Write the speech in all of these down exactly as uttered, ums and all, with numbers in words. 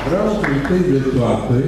Vreau întâi de toate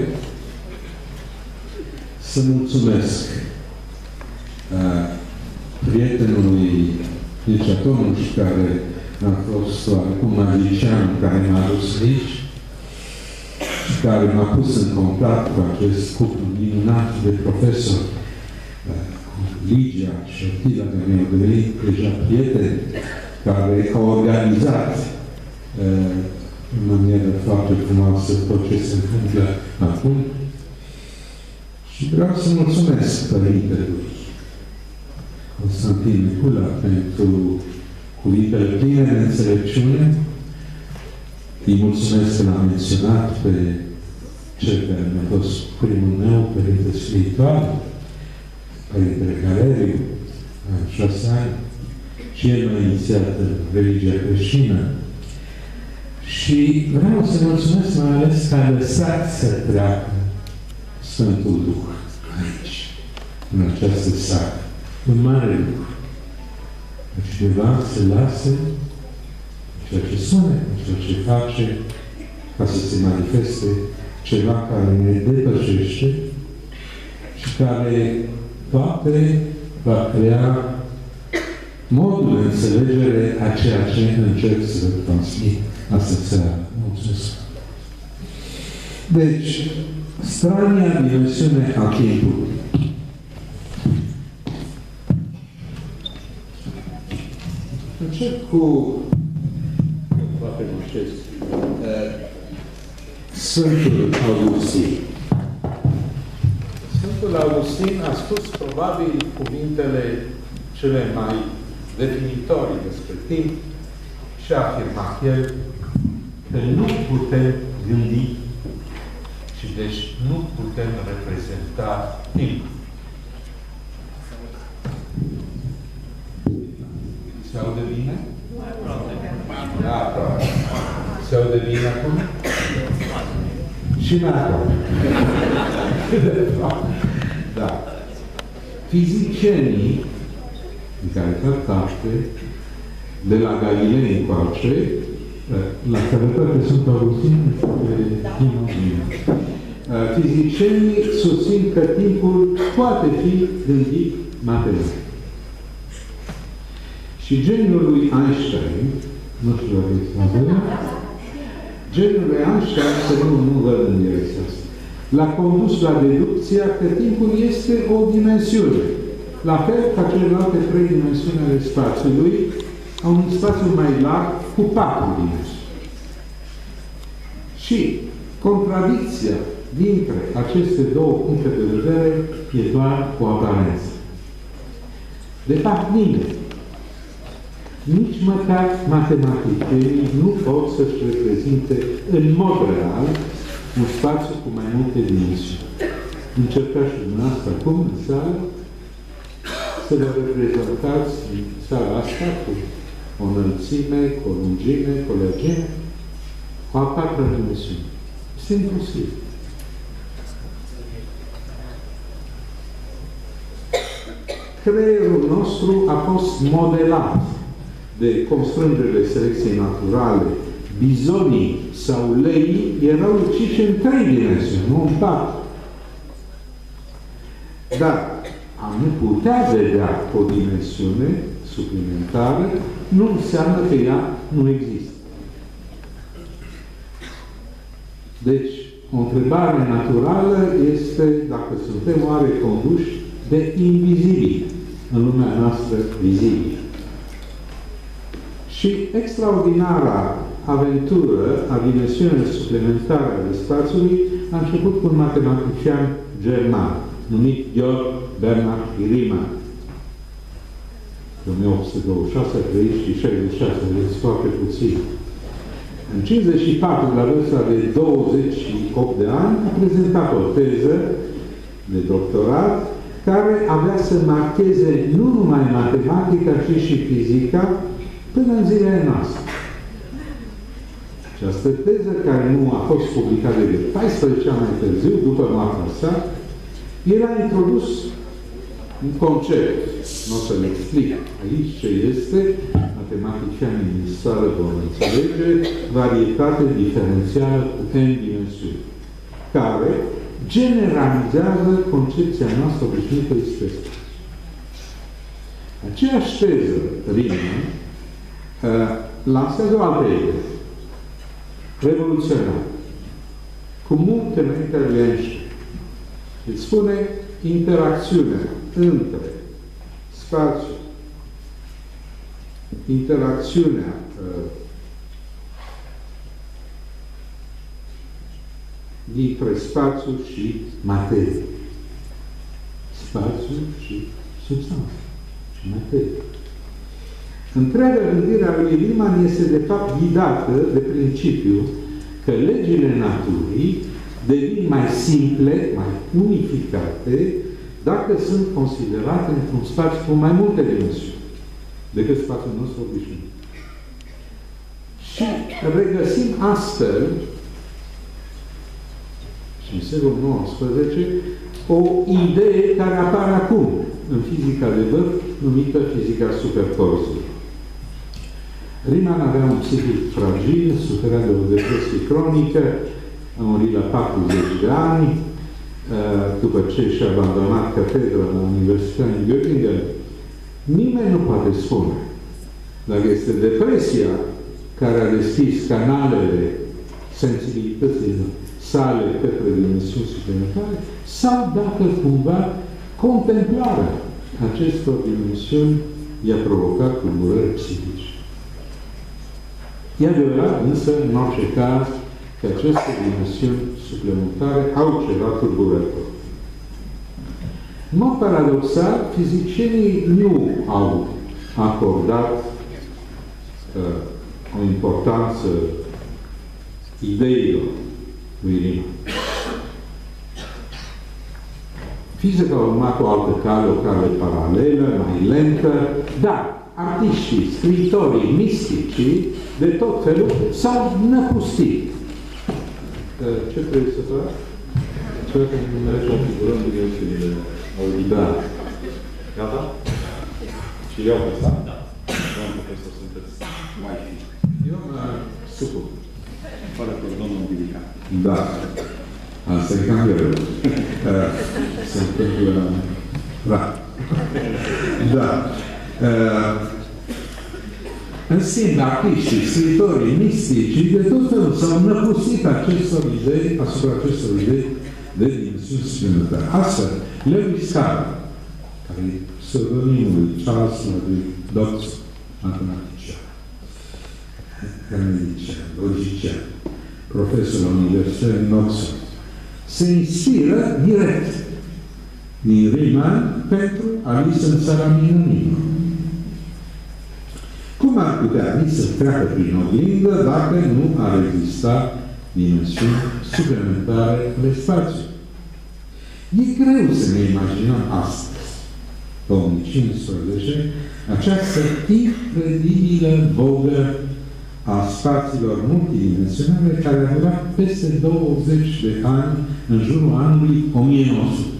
să mulțumesc uh, prietenului Iciatonuș, care a fost acum magician, care m-a adus aici și care m-a pus în contact cu acest cuplu minunat de profesori, uh, Ligia și Otila, de mi-au devenit deja prieteni, care au organizat uh, în manieră foarte frumoasă tot ce se întâmplă acum. Și vreau să mulțumesc părintelui Constantin Nicula pentru cuvintele pline de înțelepciune. Îi mulțumesc că l-am menționat pe cel care mi-a fost primul meu părinte spiritual, Părintele Galeriu, în șase ani, și el m-a inițiat în religia creștină. Și vreau să mulțumesc mai ales că a lăsat să treacă Sfântul Duh aici, în această sală. Un mare lucru. Că cineva se lasă ceea ce spune, ceea ce face, ca să se manifeste ceva care ne depășește și care poate va crea modul de înțelegere a ceea ce încerc să vă transmit astăzi seara. Mulțumesc. Deci, strania dimensiune a timpului. Încep cu poate mușesc Sfântul Augustin. Sfântul Augustin a spus probabil cuvintele cele mai definitorii despre timp și a afirmat el că nu putem gândi și deci nu putem reprezenta timpul. Se aude bine? Da, aproape. Se aude bine acum? Și mai aproape. Da. Fizicienii în care fac parte, de la Galilei încoace, la cărătate sunt Augustin de Imagine. Fizicienii susțin că timpul poate fi gândit matematic. Și geniul lui Einstein, nu știu dacă este la vreme, geniul lui Einstein, să nu, nu văd în direcția asta, l-a condus la deducția că timpul este o dimensiune. La fel ca celelalte trei dimensiuni ale spațiului, au un spațiu mai larg cu patru dimensiuni. Și contradicția dintre aceste două puncte de vedere e doar o aparență. De fapt, nimeni, nici măcar matematicienii, nu pot să-și reprezinte în mod real un spațiu cu mai multe dimensiuni. Încercați și dumneavoastră acum, în sală, să vă reprezentați în sala asta cu o înălțime, cu o lungime, cu o lărgime, cu a patra dimensiune. Este imposibil. Creierul nostru a fost modelat de constrângerile selecției naturale. Bizonii sau leii erau uciși în trei dimensiuni, nu în patru. Dar a nu putea vedea o dimensiune suplimentară nu înseamnă că ea nu există. Deci, o întrebare naturală este dacă suntem oare conduși de invizibili în lumea noastră vizibilă. Și extraordinara aventură a dimensiunii suplimentare ale spațiului a început cu un matematician german, numit Georg Bernhard Riemann. o mie opt sute douăzeci și șase a trăit și șaizeci și șase, vedeți foarte puțin. În cincizeci și patru, la vârsta de douăzeci și opt de ani, a prezentat o teză de doctorat care avea să marcheze nu numai matematica, ci și fizica până în zilele noastre. Această teză, care nu a fost publicată de paisprezece ani mai târziu, după moartea sa, el a introdus un concept, nu o să-l explic aici ce este, matematicianii din sală vor înțelege, varietate diferențială cu n dimensiuni, care generalizează concepția noastră obișnuită despre spațiu. Aceeași teză, Riemann, uh, lansează o altă idee, revoluționară, cu mult înaintea lui Einstein. Îți spune interacțiunea între spațiu, interacțiunea uh, dintre spațiu și materie. Spațiu și substanță și materie. Întreaga gândire a lui Riemann este de fapt ghidată de principiul că legile naturii devin mai simple, mai unificate, dacă sunt considerate într-un spațiu cu mai multe dimensiuni decât spațiul nostru obișnuit. Și regăsim astfel, și în secolul nouăsprezece, o idee care apare acum în fizica de vârf, numită fizica superporzului. Riemann avea un psihic fragil, suferea de o depresie cronică, a murit la patruzeci de ani, după ce și-a abandonat catedra la Universitatea din Göttingen. Nimeni nu poate spune dacă este depresia care a deschis canalele sensibilității sale către dimensiuni suplimentare sau dacă cumva contemplarea acestor dimensiuni i-a provocat tulburări psihice. E adevărat, însă, în orice caz, că aceste dimensiuni suplimentare au ceva tulburător. În mod paradoxal, fizicienii nu au acordat uh, o importanță ideilor lui Riemann. Fizica a urmat o altă cale, o cale paralelă, mai lentă, dar artiștii, scriitorii, misticii, de tot felul, s-au năpustit. Ce trebuie să fac? Ceva că nu merge la figurăm de dimensiunile auditare. Gata? Și eu pe asta? Da. Doamne profesor, sunteți mai fi. Eu mă supun. Fără cordon umbilical. Da. Asta e cam greu. Se întâmplă... Da. Da. În schimb, artiștii, scriitorii, misticii, de tot felul s-au năpustit acestor idei, asupra acestor idei de dimensiuni suplimentare. Astfel, Lewis Carroll, care e pseudonimul lui Charles lui Dodson, matematician, canadician, logician, profesor la Universitatea din Oxford, se inspiră direct din Riemann pentru a li se înțara minunimă. Cum ar putea ni să treacă prin oglindă dacă nu ar exista dimensiuni suplimentare de spațiu? E greu să ne imaginăm astăzi, două mii cincisprezece, această incredibilă vogă a spațiilor multidimensionale care a durat peste douăzeci de ani în jurul anului o mie nouă sute.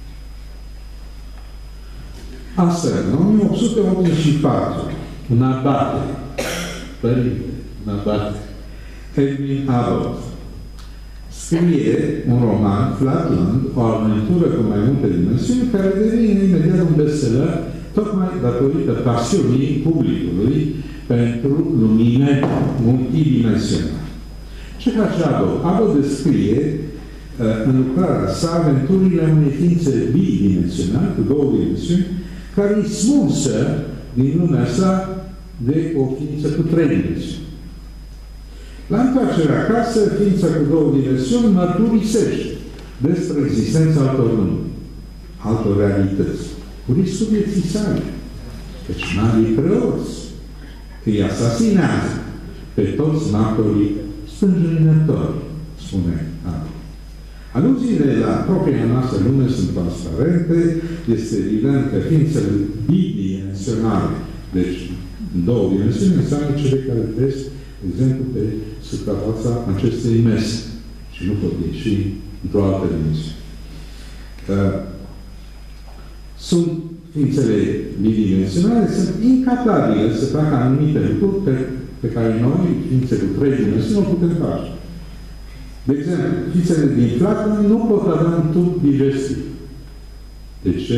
Astfel, în o mie opt sute optzeci și patru, un abate, părinte, un abate, Edwin Abbott, scrie un roman, Flatland, o aventură cu mai multe dimensiuni, care devine imediat un bestseller, tocmai datorită pasiunii publicului pentru lumine multidimensională. Ce face Abbott? Abbott descrie uh, în lucrarea sa aventurile unei ființe bidimensionale, cu două dimensiuni, care îi smulsă din lumea sa de o ființă cu trei dimensiuni. La întoarcerea acasă, ființa cu două dimensiuni mărturisește despre existența altor lumi, altor realități, cu riscul vieții sale, căci marii preoți îi asasinează pe toți martorii stânjenători, spune Abbott. Aluziile la propria noastră lume sunt transparente, este evident că ființele bidimensionale, deci în două dimensiuni, înseamnă cele care trăiesc, de exemplu, pe suprafața acestei mese și nu pot ieși într-o altă dimensiune. Uh, sunt ființele bidimensionale sunt incapabile să facă anumite lucruri pe, pe care noi, ființe cu trei dimensiuni, o putem face. De exemplu, ființele din Platon nu pot avea un tub digestiv. De ce?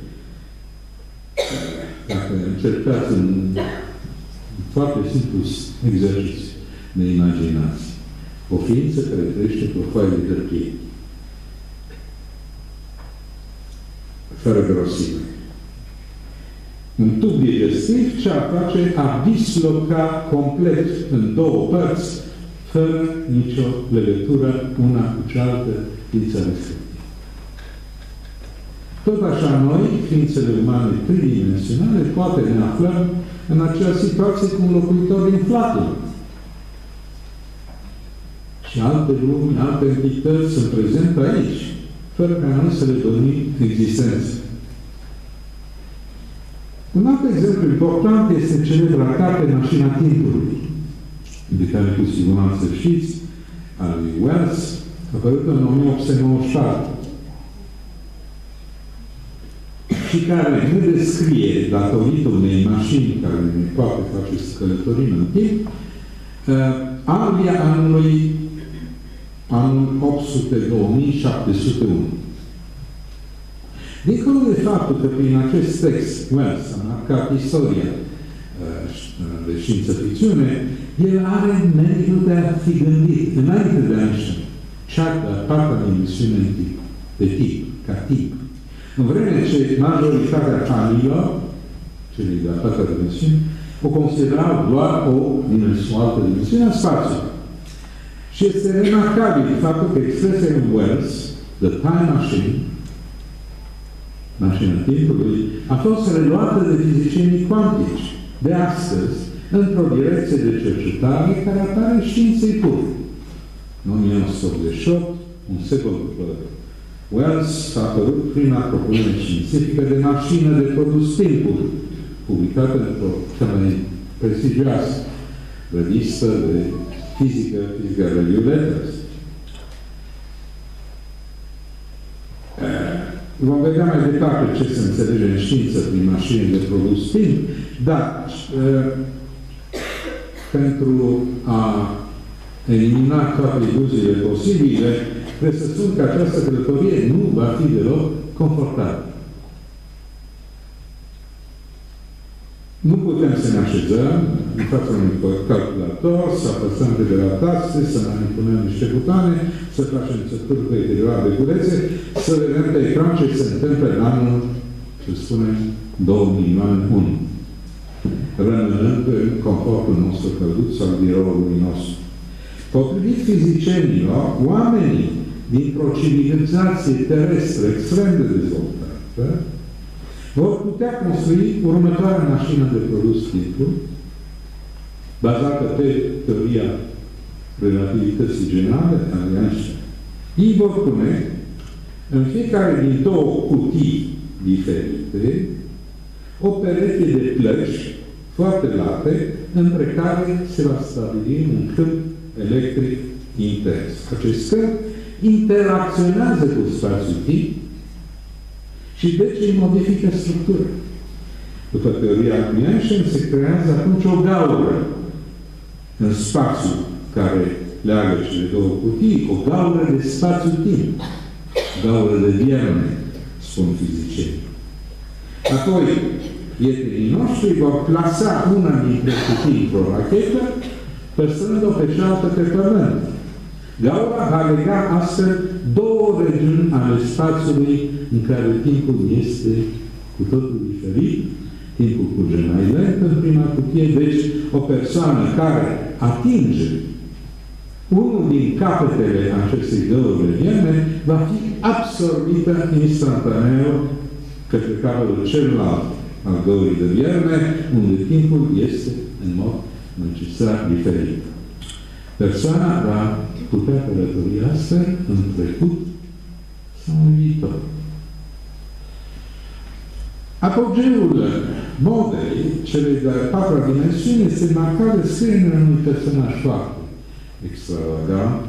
Dacă încercați un foarte simplu exercițiu de imaginație, o ființă care trăiește pe o foaie de hârtie, fără grosime. Un tub digestiv ce-ar face a disloca complet în două părți, fără nicio legătură una cu cealaltă ființă respectivă. Tot așa noi, ființele umane tridimensionale, poate ne aflăm în acea situație cu un locuitor din Platon. Și alte lumi, alte entități sunt prezente aici, fără ca noi să le dorim existență. Un alt exemplu important este celebra carte Mașina Timpului, de care cu siguranță știți, al lui Wells, apărută în o mie opt sute nouăzeci și patru, și care ne descrie, datorită unei mașini care ne poate face să călătorim în timp, Anglia anului anul opt sute două mii șapte sute unu. Dincolo de faptul că prin acest text Wells a marcat istoria de știință-ficțiune, el are meritul de a fi gândit înainte de Einstein, cea de-a patra dimensiune în tip, de tip, ca tip. În vreme ce majoritatea familiilor, celui de-a patra dimensiune, o considerau doar o dimensiune, o altă dimensiune a spațiului. Și este remarcabil faptul că expresia în Wells, The Time Machine, mașina timpului, a fost reluată de fizicienii cuantici de astăzi într-o direcție de cercetare care apare științei pure. În o mie nouă sute optzeci și opt, un secol după Wells, a apărut prima propunere științifică de mașină de produs timpul, publicată într-o cea mai prestigioasă revistă de fizică, Physical Review Letters. Vom vedea mai departe ce se înțelege în știință prin mașini de produs timp, dar pentru a elimina toate iluziile posibile, trebuie să spun că această călătorie nu va fi deloc confortabilă. Nu putem să ne așezăm în fața unui calculator, să apăsăm pe de la taste, să manipulăm niște butoane, să facem țături pe interior de curețe, să vedem pe ecran ce se întâmplă în anul, să spunem, două milioane unu. Rămânând în confortul nostru călduț sau biroului nostru. Potrivit fizicienilor, oamenii dintr-o civilizație terestră extrem de dezvoltată vor putea construi următoarea mașină de produs timpul, bazată pe teoria relativității generale a lui Einstein. Ei vor pune în fiecare din două cutii diferite o pereche de plăci foarte late, între care se va stabili un câmp electric intens. Acest câmp interacționează cu spațiul-timp și deci îi modifică structura. După teoria lui Einstein, se creează atunci o gaură în spațiu care leagă cele două cutii, o gaură de spațiu-timp, gaură de Vierne, spun fizicienii. Apoi, prietenii noștri vor plasa una dintre cutii într-o rachetă, păstrând-o pe cealaltă pe pământ. Gaura va lega astfel două regiuni ale spațiului în care timpul este cu totul diferit. Timpul curge mai lent în prima cutie, deci o persoană care atinge unul din capetele acestei două regiuni va fi absorbită instantaneu către capătul celălalt al găurii de vierne, unde timpul este în mod necesar diferit. Persoana va putea călători astfel în trecut sau în viitor. Apogeul modei, celei de-a patra dimensiune, este marcat de scrierea unui personaj foarte extravagant,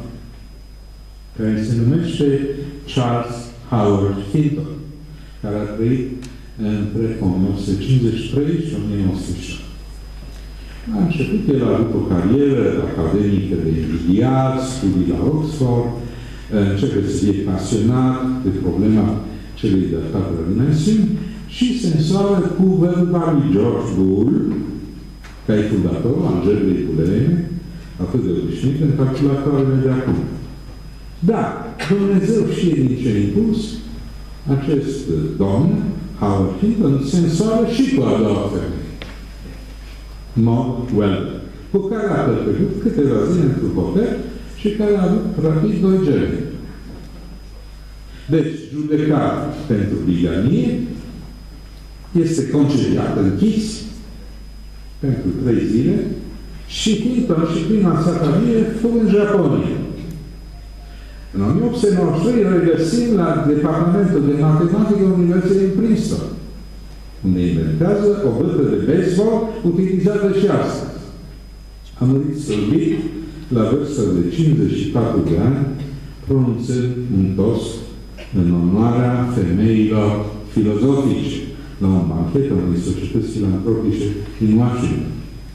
care se numește Charles Howard Hinton, care a trăit între o mie opt sute cincizeci și trei și o mie opt sute șapte. La început, el a avut o carieră academică de imediat, studii la Oxford, începe să fie pasionat de problema celei de-a patra dimensiuni și se însoară cu văduva lui George Boole, ca e fundatorul algebrei booleene, atât de obișnuit în calculatoarele de acum. Dar Dumnezeu știe din ce impuls, acest domn, Howard Hinton, se însoară și cu a doua femeie, Maud Weller, cu care a petrecut câteva zile într-un hotel și care a avut practic doi generi. Deci, judecat pentru biganie, este concediat, închis, pentru trei zile, și Hinton și prima sa familie fug în Japonia. În o mie opt sute nouăzeci și trei regăsim la Departamentul de Matematică Universității din Princeton, unde inventează o bătă de baseball utilizată și astăzi. A murit slăbit la vârsta de cincizeci și patru de ani, pronunțând un toast în onoarea femeilor filozofice la un banchet al unei societăți filantropice din Washington.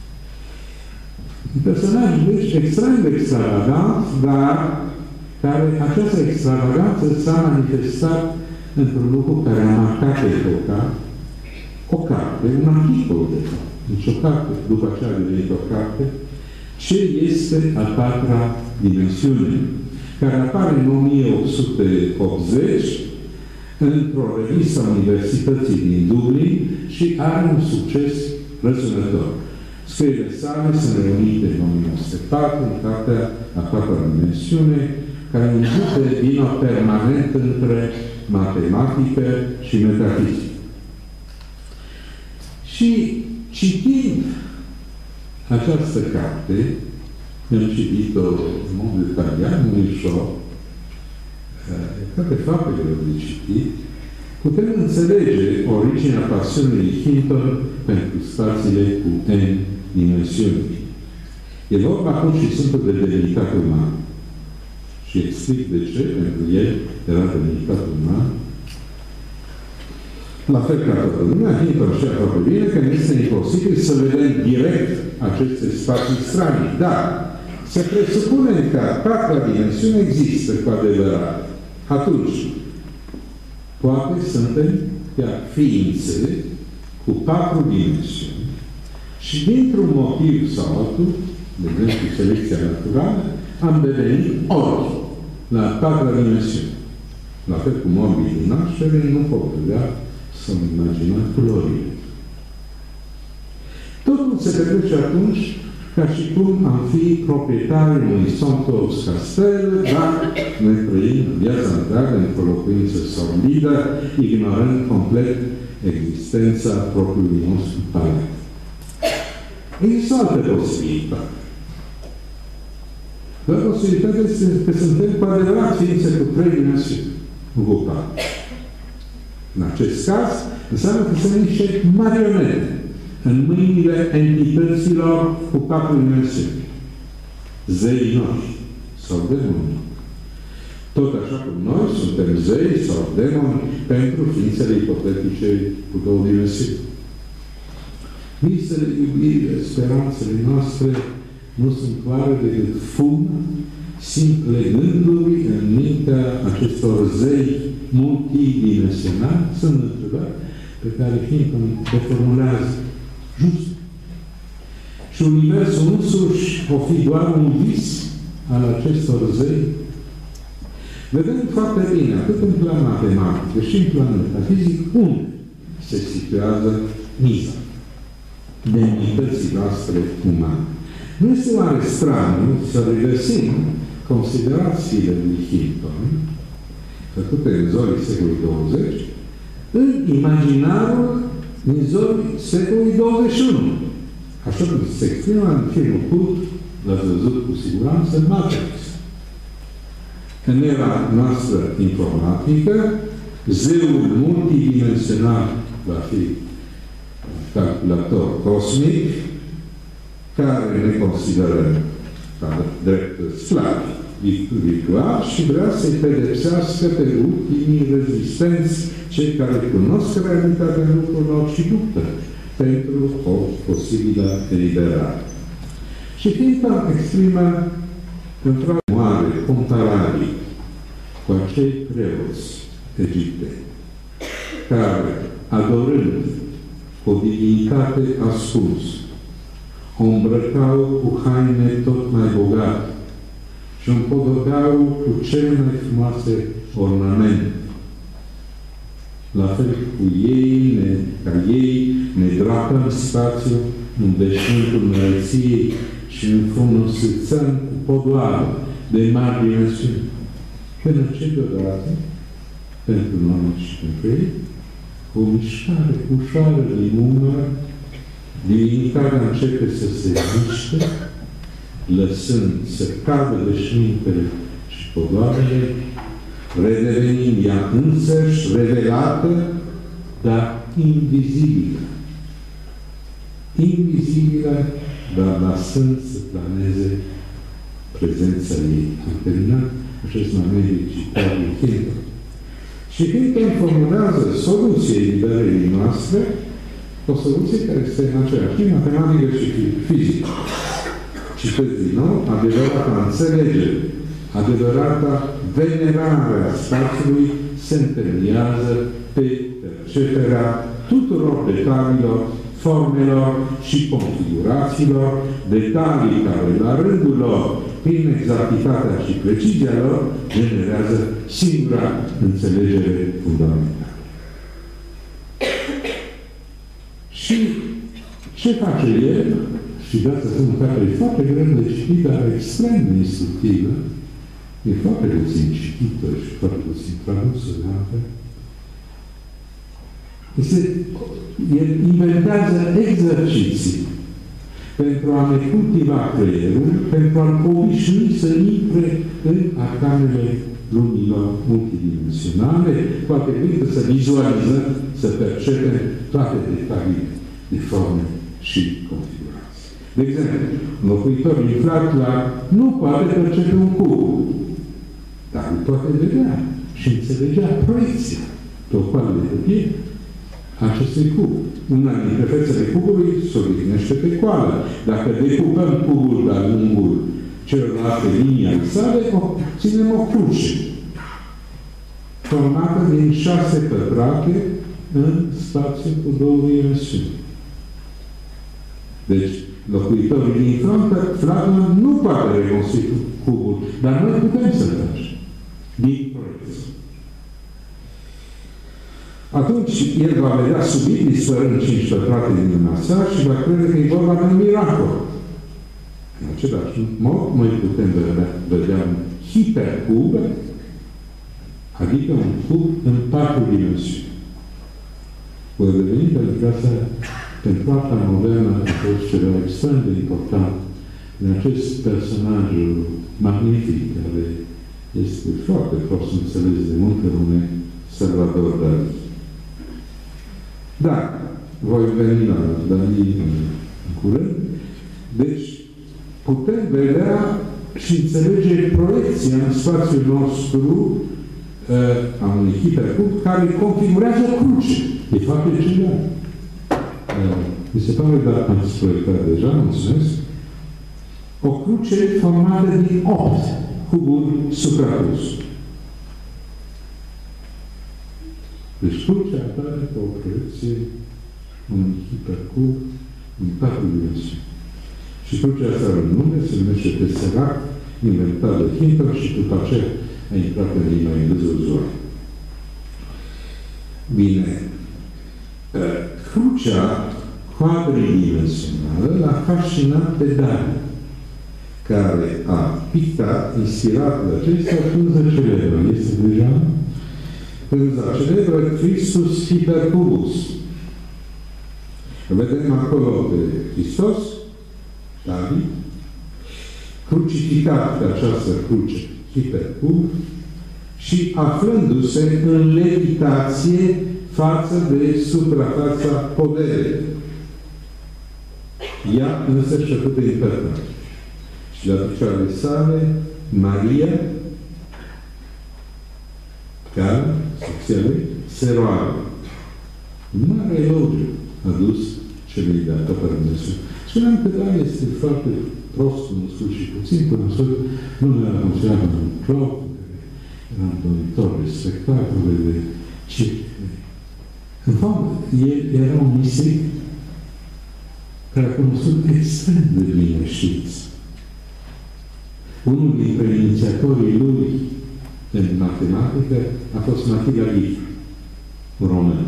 Un personaj, deci, extrem de extravagant, dar care această extravaganță s-a manifestat într-un lucru care a marcat epoca, o carte, un articol, de fapt, nici o carte, după aceea a devenit o carte, ce este a patra dimensiune, care apare în o mie opt sute optzeci într-o revistă a Universității din Dublin și are un succes răsunător. Scrierile sale sunt reunite în o mie opt sute patru, în cartea a patra dimensiune, care e un grup de vină permanent între matematică și metafizică. Și citind această carte, am citit-o în mod detaliat, nu ușor, toate faptele de citit, putem înțelege originea pasiunii Hinton pentru spațiile cu N dimensiuni. E vorba acum și simplu de demnitate umană. Și explic de ce, pentru el era demnitate umană. La fel ca toată lumea, Hinton știa foarte bine că nu este imposibil să vedem direct aceste spații stranii. Dar se presupune că patra dimensiune există cu adevărat. Atunci, poate suntem chiar ființe cu patru dimensiuni și dintr-un motiv sau altul, de exemplu selecția naturală, am devenit ori la patra dimensiune. La fel cum orbit din naștere, nu pot vedea să-mi imaginăm culorile. Totul se petrece atunci ca și cum am fi proprietari unui Santos Castel, dar ne trăim viața întreagă într-o locuință solidă, ignorând complet existența propriului nostru talent. Există o altă posibilitate. Dar posibilitatea este că suntem cu adevărat ființe cu trei dimensiuni, grupate. În acest caz, înseamnă că sunt niște marionete în mâinile entităților cu patru dimensiuni. Zeii noștri sau demonii. Tot așa cum noi suntem zei sau demoni pentru ființele ipotetice cu două dimensiuni. Visele, iubire, speranțele noastre nu sunt clare decât fum, simple gânduri în mintea acestor zei multidimensionali, sunt întrebări pe care Hinton le formulează just. Și universul însuși o fi doar un vis al acestor zei. Vedem foarte bine, atât în plan matematic, cât și în plan metafizic, unde se situează miza demnității noastre umane. Nu este oare straniu să regăsim considerațiile lui Hinton, făcute în zorii secolului douăzeci, în imaginarul din zorii secolului douăzeci și unu. Așa cum se exprimă în filmul cult, l-ați văzut cu siguranță, Matrix. În era noastră informatică, zeul multidimensional va fi calculator cosmic, care ne consideră drept sclavi ritual și vrea să-i pedepsească pe ultimii rezistenți, cei care cunosc realitatea lucrurilor și luptă pentru o posibilă eliberare. Și Hinton exprimă într-o mare comparabil cu acei preoți egipteni, care, adorând o divinitate ascunsă, o îmbrăcau cu haine tot mai bogate și o împodobeau cu cele mai frumoase ornamente. La fel cu ei, ne, ca ei, ne drapăm spațiu în deșintul înălției și înfrumusețăm cu podoare de mari dimensiuni. Până ce deodată, pentru noi și pentru ei, o mișcare ușoară din umăr, divinitatea începe să se miște, lăsând să cadă deșmintele și podoarele, redevenind ea însăși revelată, dar invizibilă. Invizibilă, dar lăsând să planeze prezența ei. Am terminat acest moment citat de Hinton. Și Hinton formulează soluția eliberării noastre, o soluție care este în același timp matematică și fizică. Citesc din nou, adevărata înțelegere, adevărata venerare a spațiului se întemeiază pe perceperea tuturor detaliilor, formelor și configurațiilor, detalii care, la rândul lor, prin exactitatea și precizia lor, generează singura înțelegere fundamentală. Și ce face el? Și vreau să spun că e foarte greu de citit, dar extrem de instructivă, e foarte puțin citită și foarte puțin tradusă de altfel. El inventează exerciții pentru a ne cultiva creierul, pentru a-l obișnui să intre în arcanele lumilor multidimensionale, poate gândă să vizualizăm, să percepem toate detaliile de forme și configurații. De exemplu, un locuitor inflat la nu poate percepe un cub, dar nu poate vedea și înțelegea proiecția pe o coală de hârtie acestui cub. Una dintre fețele cubului se odihnește pe coală. Dacă decupăm cubul de-a lungul celorlalte linii ale sale, ținem o cruce formată din șase pătrate în spațiu cu două dimensiuni. Deci, locuitorul din Flandă nu poate reconstrui cubul, dar noi putem să-l facem din proiecție. Atunci, el va vedea subit, dispărând cinci pătrate din lumea sa și va crede că e vorba de un miracol. În același mod, noi putem vedea, vedea un hipercub, adică un cub în patru dimensiuni. Voi reveni pentru că asta, pentru arta modernă, a fost ceva extrem de important în acest personaj magnific, care este foarte fost înțeles de multe lume, Salvador Dalí. Da, voi veni la Dalí în curând. Deci, putem vedea și înțelege proiecția în spațiul nostru uh, a unui hipercub care configurează o cruce. E foarte ceva. Uh, mi se pare, dar am spus deja, mulțumesc, o cruce formată din opt cuburi suprapus. Deci crucea apare ca o proiecție un hipercub în patru dimensiuni. Și crucea asta are un nume, se numește Tesseract, inventat de Hinton și după aceea a intrat în limba engleză uzuală. Bine. Crucea quadridimensională l-a fascinat pe Dali, care a pictat, inspirat de acestea, pânză celebră. Este deja pânza celebră Christus Hipercubus. Vedem acolo pe Hristos, David, crucificat pe această cruce hipercub și aflându-se în levitație față de suprafața poderei. Ea însă și-a făcut de impărtare. Și la picioarele sale Maria, care, soția lui, se roagă. Un mare elogiu adus celui de-a ta pe Dumnezeu. Spuneam că Dan este foarte prost cunoscut și puțin cunoscut. Nu era considerat un clown, era un doritor de spectacole, de circ. În fapt, el era un mistic care a cunoscut extrem de bine știință. Unul dintre inițiatorii lui în matematică a fost Matila Ghita, un român.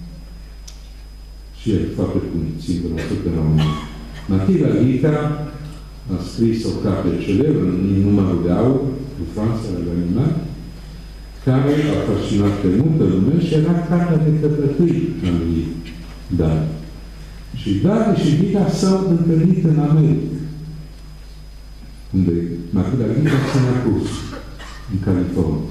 Și el foarte puțin cunoscut în România. Matila Ghita a scris o carte celebră în numărul de aur, în Franța, la Galimat, care a fascinat pe multă lume și era cartea de căpătâi a lui Dan. Și Dan și Ghita s-au întâlnit în America, unde Matila Ghita s-a pus, în California.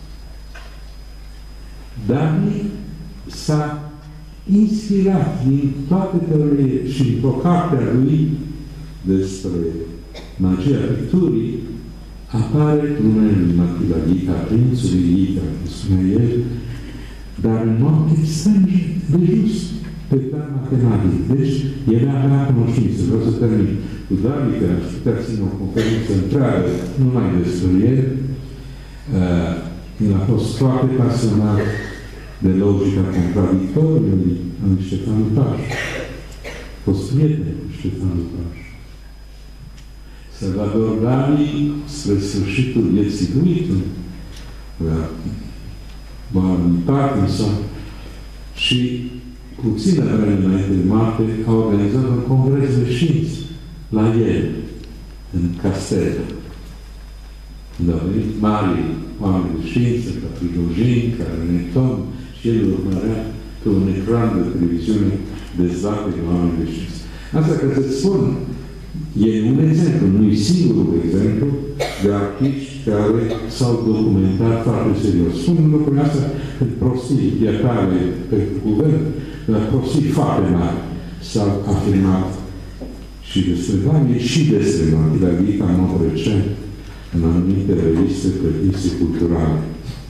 Dani s-a inspirat din toate teoriile și într-o carte a lui despre magia picturii apare numele lui Matila Ghita, prințului Ghita, cum spunea el, dar în mod extrem de just, pe plan matematic. Deci, el avea cunoștință. Vreau să termin cu David, că aș putea ține o conferință întreagă, numai despre el. Uh, el a fost foarte pasionat de logica contradictoriului în Ștefan Lupaș. A fost prieten cu Ștefan Lupaș. Salvador Dali, spre sfârșitul vieții lui, la boala lui Parkinson, și puțină vreme înainte de moarte, a organizat un congres de știință la el, în Castel. Unde au venit mari oameni de știință, ca Prigojin, ca Reneton, și el urmărea pe un ecran de televiziune dezbatere oameni de știință. Asta ca să-ți spun, e un exemplu, nu-i singurul exemplu de artiști care s-au documentat foarte serios. Spun lucrurile astea când prostii iertare pe cuvânt, dar prostii foarte mari s-au afirmat și despre Dani și despre Matila Ghita, în mod recent, în anumite reviste predicții culturale.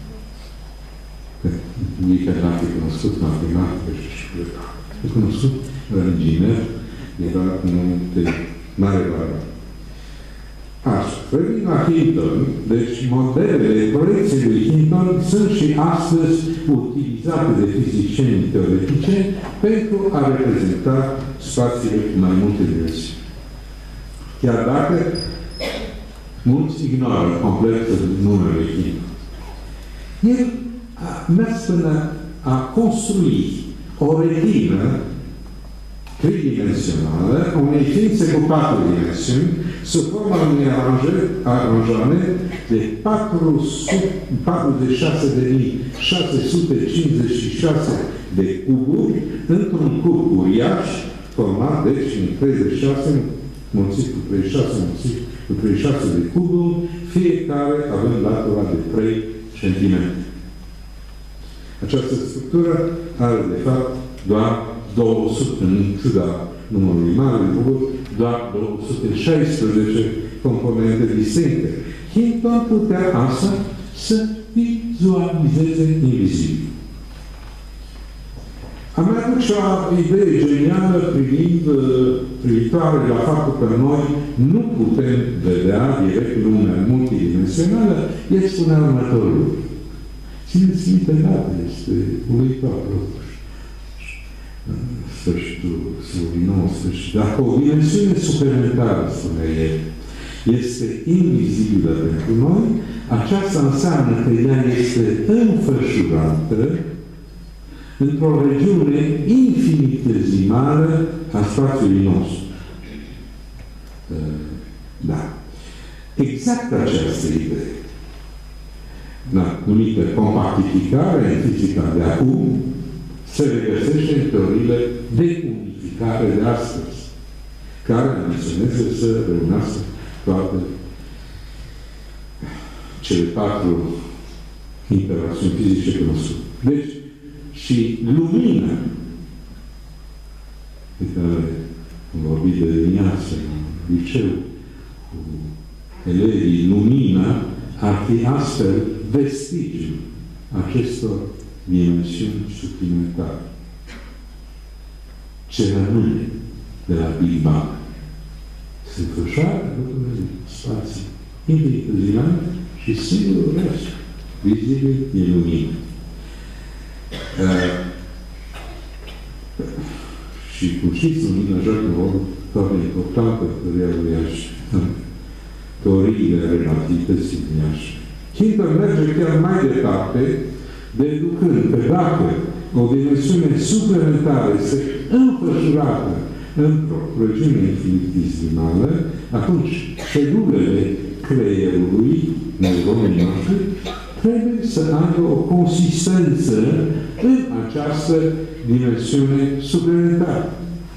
Ghita n-a fi cunoscut matematică și a cunoscut, era inginer, era în multe mare valoare. Așa, revin la Hinton, deci modelele colecției lui Hinton sunt și astăzi utilizate de fizicieni teoretice pentru a reprezenta spațiile cu mai multe dimensiuni. Chiar dacă mulți ignoră complet numele Hinton. El a mers până a construi o retină tridimensională, unei ființe cu patru dimensiuni, sub forma unui aranjament de patruzeci și șase de mii șase sute cincizeci și șase de cuburi, într-un cub uriaș, format, deci, în treizeci și șase, mulțit cu treizeci și șase, mulțit cu treizeci și șase de cuburi, fiecare având latura de trei centimetri. Această structură are, de fapt, doar două sute, în ciuda numărului mare de cuburi, doar două sute șaisprezece componente distincte. Hinton putea asta să vizualizeze invizibil. Am mai avut și o idee genială privind privitoare la faptul că noi nu putem vedea direct lumea multidimensională. El spunea următorul. Țineți minte datele, este uluitor, totuși. Sfârșitul secolului nouăsprezece. Dacă o dimensiune suplimentară, spune el, este invizibilă pentru noi, aceasta înseamnă că ea este înfășurată într-o regiune infinitezimală a spațiului nostru. Da. Exact această idee, da, numită compactificare în fizica de acum, se regăsește în teoriile de unificare de astăzi, care menționează să reunească toate cele patru interacțiuni fizice cunoscute. Deci, și lumina pe care am vorbit de dimineață în liceu cu elevii lumina ar fi astfel vestigiul acestor dimensiuni suplimentare. Ce rămâne de la Big Bang? Se înfășoară lucrurile în spații infinitezimale și singurul rest vizibil e lumină. Uh, și cum știți, lumina joacă o rol foarte importantă în realuiași, în teoriile relativității din Iași. Hinton merge chiar mai departe, deducând că dacă o dimensiune suplimentară este înfășurată într-o regiune infinitesimală, atunci celulele creierului, neuronii noștri, trebuie să aibă o consistență în această dimensiune suplimentară.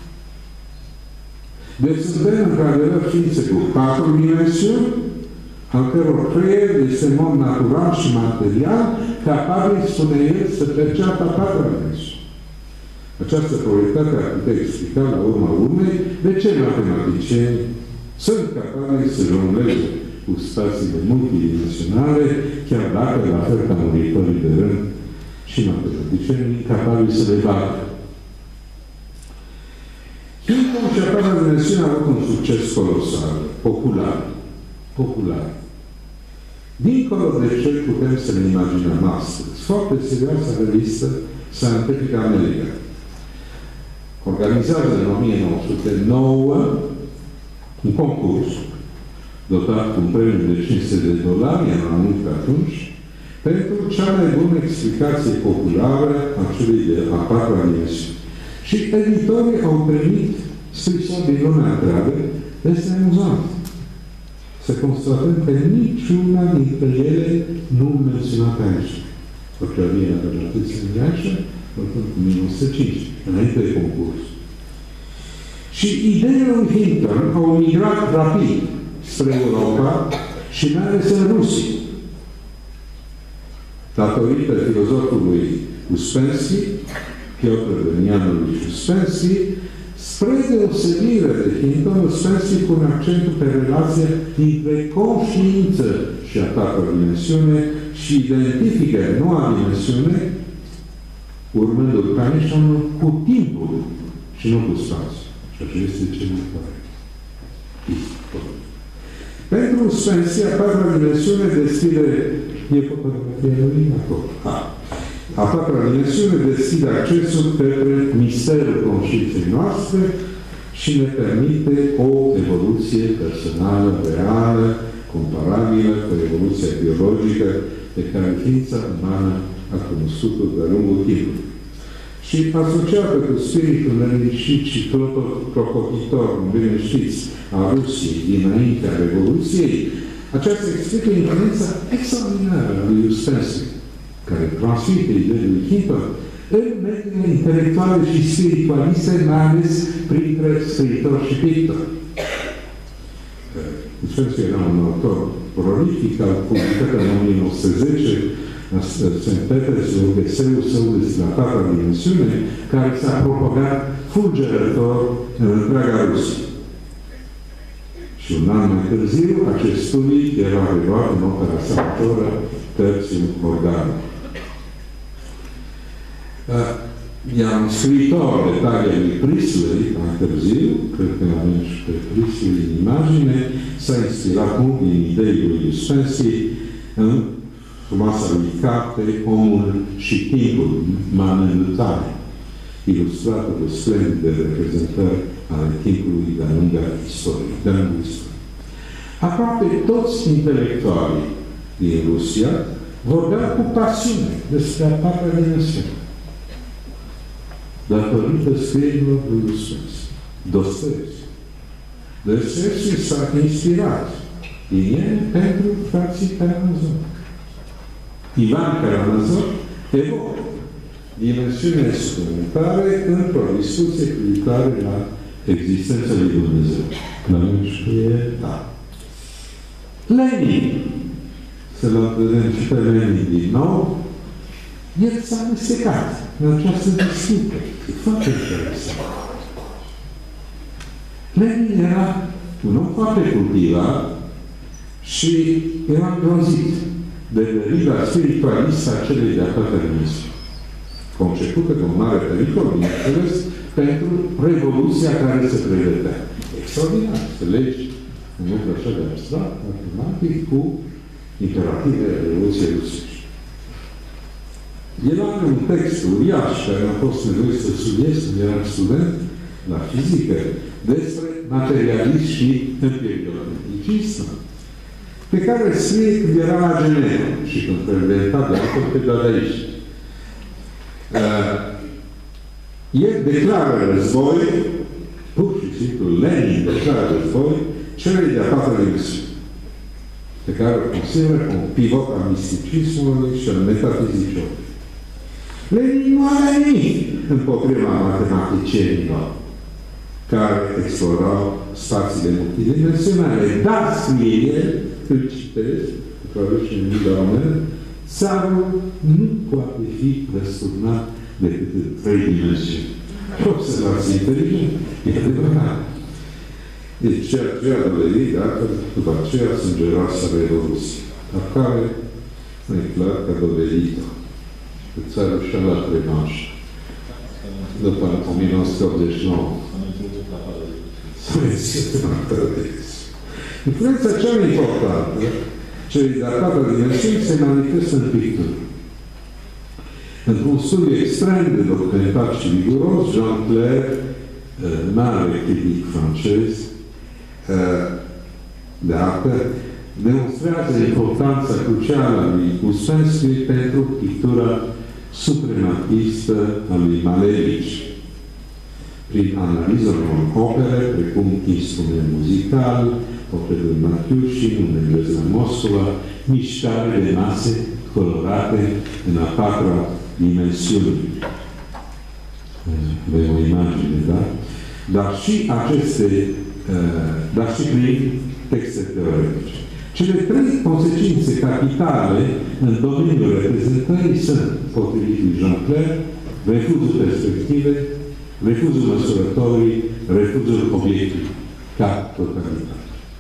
Deci suntem, într-adevăr, ființe cu patru dimensiuni, al căror creier este în mod natural și material capabil, spune el, să perceapă patru dimensiuni. Această proprietate ar putea explica la urma urmei de ce matematicieni sunt capabili să jongleze cu spațiile multidimensionale, chiar dacă, la fel ca muritorii de rând și matematicienii, incapabili să le bată. Hinton și a patra dimensiune a avut un succes colosal, popular. Popular. Dincolo de ce putem să ne imaginăm astăzi, foarte serioasă revistă Scientific American organizează în o mie nouă sute nouă un concurs dotat cu un premiu de cinci sute de dolari, era mult pe atunci, pentru cea mai bună explicație populară a celui de a patra dimensiune. Și editorii au primit scrisori din lumea întreagă, este amuzant să constatăm că niciuna dintre ele nu menționată aici. Proclamarea de la Tăția în Iașa, în o mie nouă sute cinci, înainte de concurs. Și ideile lui Hinton au migrat rapid spre Europa și mai ales în Rusia. Datorită filozofului Uspensky, Piotr Denianului Uspensky, spre deosebire de Hinton, Uspensky pune accentul pe relația dintre conștiință și a patra dimensiune și identifică noua dimensiune, urmându-l ca niște cu timpul și nu cu spațiul. Și așa este cel mai corect. Pentru Uspensky, a patra dimensiune deschide, e fotografia lui acolo. A patra dimensiune deschide accesul către misterul conștiinței noastre și ne permite o evoluție personală, reală, comparabilă cu evoluția biologică pe care ființa umană a cunoscut-o de-a lungul timpului. Și asociată cu spiritul neliniștit și crocotitor, cum bine știți, a Rusiei dinaintea Revoluției, aceasta explică influența extraordinară a lui Uspensky, care transmite ideile lui Hinton în mediile intelectuale și spiritualiste, mai ales printre scriitori și pictori. Uspensky era un autor prolific, a publicat în o mie nouă sute zece la Saint Petersburg eseul său despre la patra dimensiune, care s-a propagat fulgerător în întreaga Rusie. Și un an mai târziu, acest studiu era reluat în opera sa autoră Terțiul Organ. Iar un scriitor de talia lui Priestley, mai târziu, cred că avem și pe Priestley în imagine, s-a inspirat mult din ideile lui Uspensky în frumoasa lui carte, Omul și Timpul, Manelutare, ilustrată cu splendide reprezentări ale timpului de-a lungul istoriei. De Aproape toți intelectualii din Rusia vorbeau cu pasiune despre a patra dimensiune, datorită scrierilor lui Uspensky. Dostoevski. Dostoevski s-a inspirat din el pentru frații Karamazov. Ivan Karamazov evocă dimensiunea suplimentare într-o discuție privitoare la existența lui Dumnezeu. Nu știe, da. Lenin, să-l vedem și pe Lenin din nou, el s-a amestecat în această discuție. E foarte interesant. Lenin era un om foarte cultivat, Și eram îngrozit de deriva spiritualistă a celei de-a toate Dumnezeu. Concepută de un mare pericol, bineînțeles, pentru revoluția care se pregătea. Extraordinar, să legi un lucru așa de abstract, matematic, cu imperative de revoluție rusești. Era un text uriaș care mi-a fost nevoie să studiez când eram student la fizică despre materialism și empiricism, pe care scrie când era la Geneva și când prezenta de altfel pe dadaiști. Uh, el declară război, pur și simplu, Lenin declară război celei de-a patra dimensiuni, pe care o consideră un pivot al misticismului și al metafizicului. Lenin nu are nimic împotriva matematicienilor care explorau spațiile multidimensionale, dar scrie el, îl citesc, traduce în limba română, țarul nu poate fi răsturnat decât în trei dimensiuni. Observație inteligentă, e adevărat. Deci ceea ce a dovedit, dacă după aceea sângeroasă revoluție, la care nu e clar că a dovedit-o. Că țarul și-a luat revanșă. După o mie nouă sute optzeci și nouă. S-a menționat la Paradis. Influența cea mai importantă, celei de-a patra dimensiuni, se manifestă în pictură. Într-un studiu extrem de documentat și viguros, Jean Clair, mare critic francez de artă, demonstrează importanța crucială a lui Uspensky pentru pictura suprematistă a lui Malevich, prin analiza unor opere, precum Instrument muzical, operele Matiușin, în engleză la Moscova, mișcare de mase colorate în a patra dimensiune. Avem o imagine, da? Dar și aceste, dar și prin texte teoretice. Cele trei consecințe capitale în domeniul reprezentării sunt, potrivit lui Jean Clair, refuzul perspective, refuzul măsurătorii, refuzul obiectiv, ca totalitate.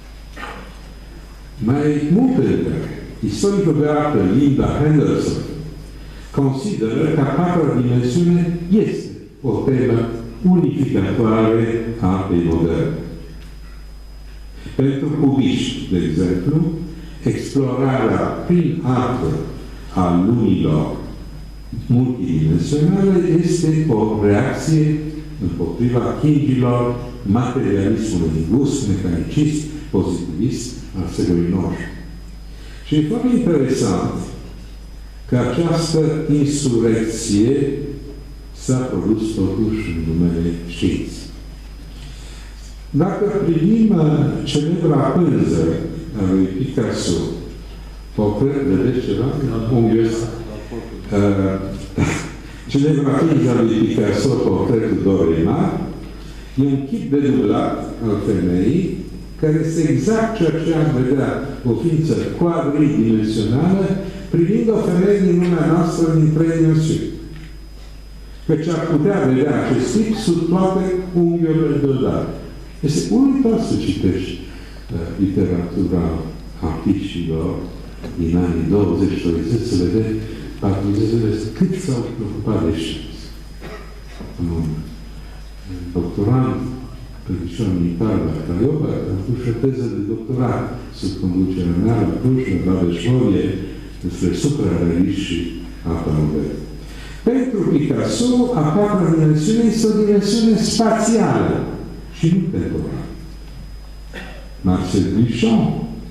Mai mult încă, istoricul de artă Linda Henderson consideră că a patra dimensiune este o temă unificatoare a artei moderne. Pentru cubiști, de exemplu, explorarea prin artă a lumilor multidimensionale este o reacție împotriva chingilor materialismului gust, mecanicist, pozitivist al secolului nouăsprezece. Și e foarte interesant că această insurecție s-a produs totuși în numele științei. Dacă privim celebra pânză a lui Picasso, portret, vedeți ceva? Unghiul ăsta. Celebra pânză a lui Picasso, portretul Dorei Mar, e un chip de dublat al femeii, care este exact ceea ce am vedea o ființă quadridimensională, privind o femeie din lumea noastră din trei dimensiuni. Căci ar putea vedea acest tip sub toate unghiurile deodată. Este uluitor să citești uh, literatura artiștilor din anii douăzeci treizeci, să vedeți patruzeci, cât s-au preocupat de știință. Un doctorant profesor militar la Craiova a făcut și o teză de doctorat sub conducerea mea la Cluj, la Babeș-Volie, despre suprarealiști și arta modernă. Pentru Picasso, a patra dimensiune este o dimensiune spațială și nu temporală. Marcel Duchamp,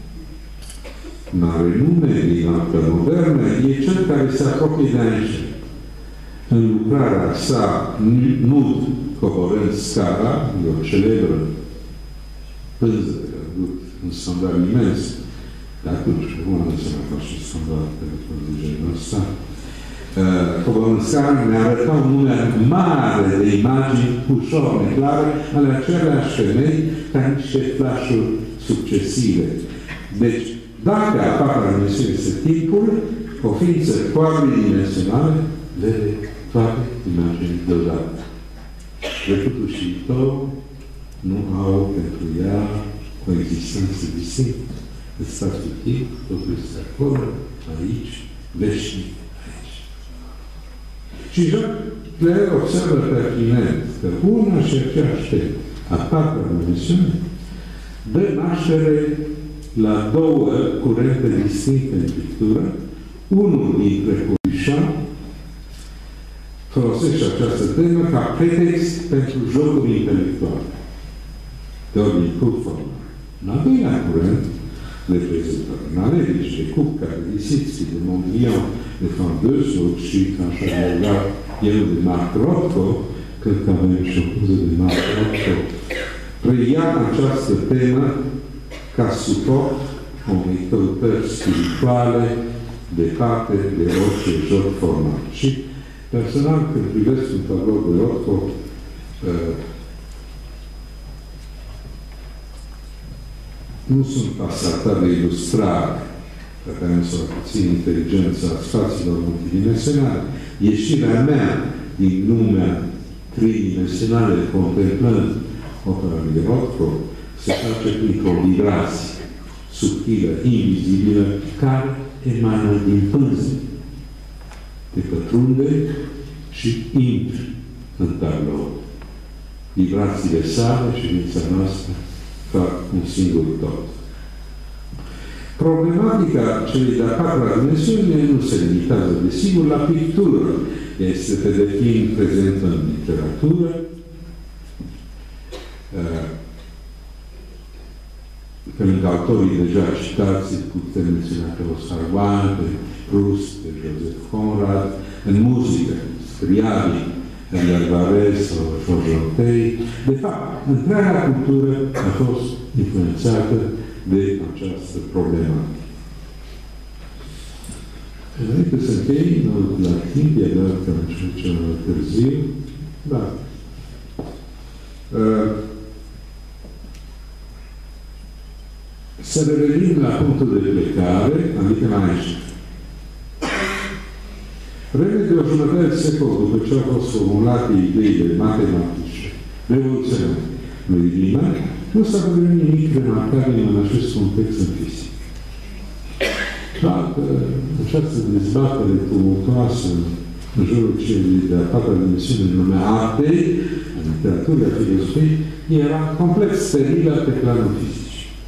mare nume din arta modernă, e cel care se apropie de aici. În lucrarea sa, Nud, coborând scara, e o celebră pânză care a avut un scandal imens, de atunci, acum nu se mai face un scandal de genul ăsta, coborând scara ne arăta un număr mare de imagini ușor neclare ale aceleași femei ca niște flash-uri succesive. Deci, dacă a patra dimensiune este timpul, o ființă quadridimensională vede toate imaginile deodată. Trecutul și viitorul nu au pentru ea o existență distinctă. Spațiul-timp, totul este acolo, aici, veșnic, aici. Și Jacques observă pertinent că una și aceeași temă, a patra dimensiune, dă naștere la două curente distincte în pictură. Unul dintre Polichan folosește această temă ca pretext pentru jocuri intelectuale de ordine formal. În al doilea curent, de Nalevich, de Kupka, de Lisitsky, de Mondrian, de Van Deuzel și așa de el de Mark Rothko, cred că avem și o cuză de Mark Rothko, preia această temă ca suport unei căutări spirituale de parte de orice joc formal. Și personal, când privesc un tablou de Rothko, uh, nu sunt pasat de ilustrare, pe care îmi să puțin inteligența spațiilor multidimensionale. Ieșirea mea din lumea tridimensională, contemplând opera lui Rothko, se face printr-o vibrație subtilă, invizibilă, care emană din pânze. Te pătrunde și intri în tablou. Vibrațiile sale și viața noastră fac un singur tot. Problematica celei de-a patra dimensiune nu se limitează, desigur, la pictură. Este pe deplin prezentă în literatură. Pe lângă autorii deja citați, putem menționa pe Oscar Wilde, pe Proust, pe Joseph Conrad, în muzică, Scriabin, Elie Alvarez sau George Ortei. De fapt, întreaga cultură a fost influențată de această problematică. Înainte să închei, la timp, e dat că am început cel mai târziu, da. Uh, să revenim la punctul de plecare, adică la Einstein. Vreme de o jumătate de secol după ce au fost formulate ideile matematice revoluționare lui Riemann, nu s-a văzut nimic remarcabil în acest context în fizică. Dacă această dezbatere tumultoasă în jurul celui de-a patra dimensiune în lumea artei, a literaturii, a filozofiei, era complet sterilă pe planul fizic.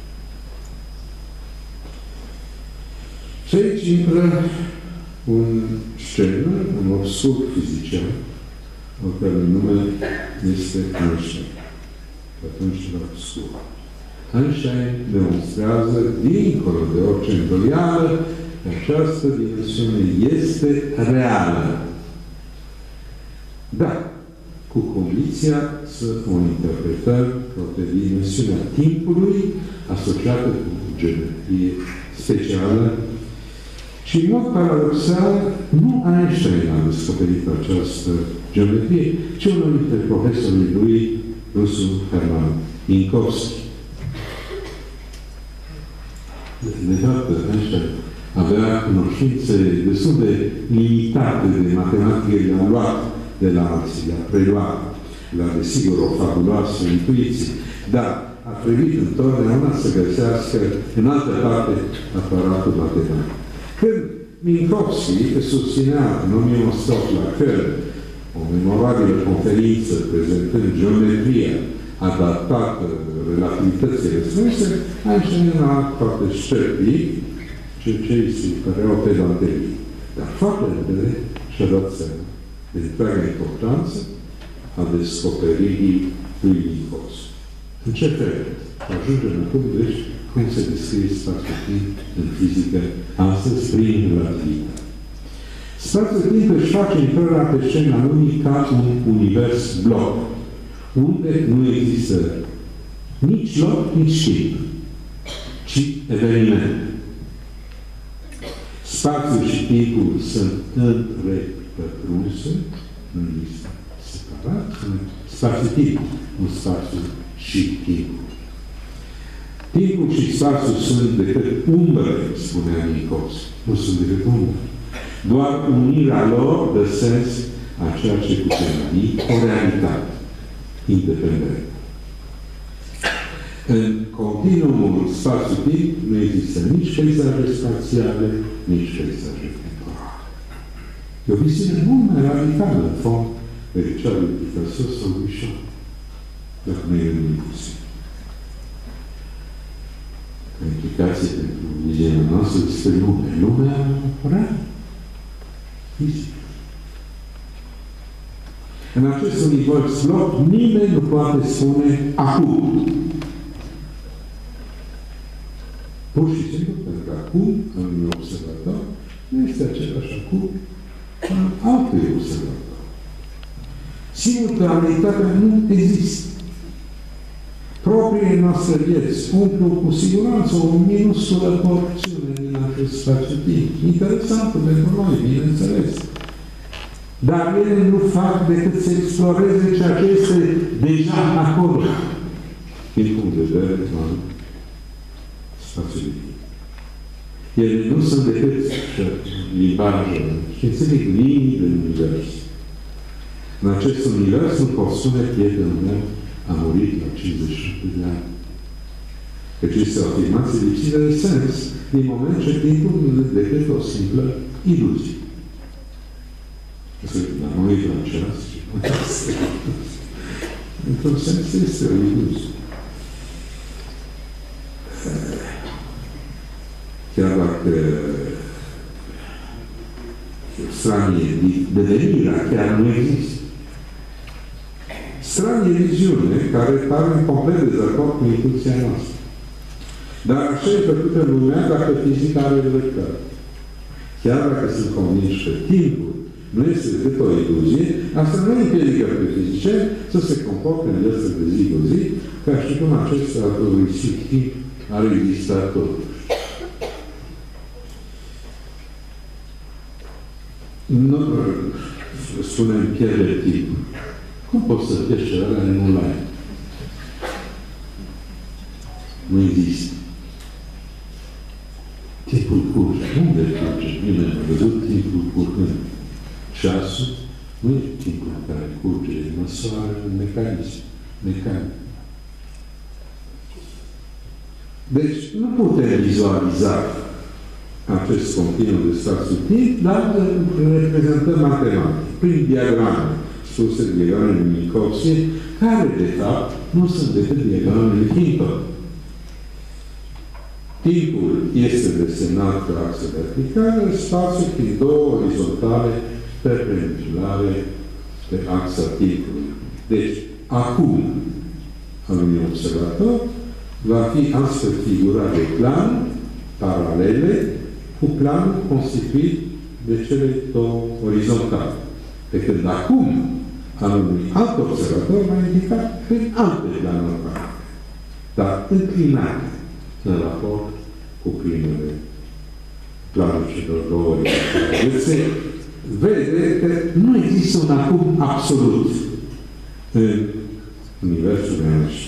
Și aici intră un scenă, un obscur fizician, al cărui nume este Einstein. Atunci era obscur. Einstein demonstrează, dincolo de orice îndoială, că această dimensiune este reală. Dar, cu condiția să o interpretăm pe dimensiunea timpului asociată cu geometrie specială. Și, în mod paradoxal, nu Einstein a descoperit această geometrie, ci unul dintre profesorii lui, rusul Hermann Minkowski. De fapt, Einstein avea cunoștințe destul de limitate de matematică, le-a luat de la alții, le-a preluat, la, desigur, o fabuloasă intuiție, dar a trebuit întotdeauna să găsească în altă parte aparatul matematic. Când Minkowski susținea în o mie nouă sute opt la Köln o memorabilă conferință prezentând geometria adaptată relativității restrânse, Einstein era foarte sceptic, ceea ce îi se părea o pedanterie. Dar foarte repede și-a dat seama de întreaga importanță a descoperirii lui Minkowski. În ce fel? Ajungem acum, deci, cum se descrie spațiul-timp în fizică, astăzi prin relativitate. Spațiul-timp își face intrarea pe scena lumii ca un univers bloc, unde nu există nici loc, nici timp, ci eveniment. Spațiul și timpul sunt întrepătrunse, nu există separat, spațiul-timp, nu spațiul și timpul. Timpul și spațiul sunt decât umbre, spunea Minkowski. Nu sunt decât umbre. Doar unirea lor dă sens a ceea ce putem numi o realitate independentă. În context continuumul spațiu-timp nu există nici peisaje spațiale, nici peisaje temporale. E o viziune mult mai radicală, în fond, decât cea lui Picasso sau Duchamp, dacă nu e în imposibil. Ca implicație pentru viziunea noastră despre lume. Lumea reală, fizică. În acest univers loc, nimeni nu poate spune acum. Pur și simplu, pentru că acum, în un observator, nu este același acum ca alte observatori. Simultaneitatea nu există. Propriile noastre vieți umplu cu siguranță o minusculă porțiune din acest spațiu-timp. Interesantă pentru noi, bineînțeles. Dar ele nu fac decât să exploreze ceea ce este deja acolo. Din punct de vedere al spațiului. Ele nu sunt decât limbaje, și înțeleg linii de univers. În acest univers nu pot spune prietenul meu a murit la cincizeci și șapte de ani. Căci este o afirmație lipsită de sens, din moment ce timpul nu este decât o simplă iluzie. Dar nu e la ceas, într-un sens este o iluzie. Chiar dacă stranie devenirea chiar nu există. Stranie viziune care pare în complet dezacord cu intuiția noastră. Dar așa e făcută lumea dacă fizica are dreptate. Chiar dacă sunt convinși că timpul nu este decât o iluzie, asta nu împiedică pe fizicieni să se comporte în viața de zi cu zi, ca și cum acesta atomisit timp ar exista totuși. Nu spunem pierde timp. Cum poți să pierzi ceva care nu l-ai? Nu există. Timpul curge. Unde curge? Nimeni a văzut timpul curgând. Ceasul nu e timpul în care curge, e măsoară în mecanism, mecanic. Deci, nu putem vizualiza acest continuu de spațiu-timp, dar îl reprezentăm matematic, prin diagrame, spuse diagrame de Minkowski, care, de fapt, nu sunt decât diagrame de Hinton. Timpul este desemnat pe axă verticală, spațiul prin două orizontale perpendiculare pe axa timpului. Deci, acum, al unui observator, va fi astfel figurat de plan paralele cu planul constituit de cele două orizontale. Pe când acum, al unui alt observator va indica prin alte planuri paralele, dar înclinate în raport cu primele planuri celor două orizontale. Deci se vede că nu există un acum absolut în universul nostru.